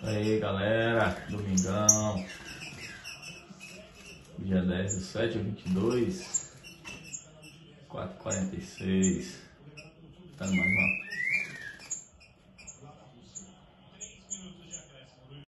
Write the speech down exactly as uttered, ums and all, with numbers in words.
Aí galera, domingão, dia dez do sete a vinte e dois, quatro e quarenta e seis, tá mais uma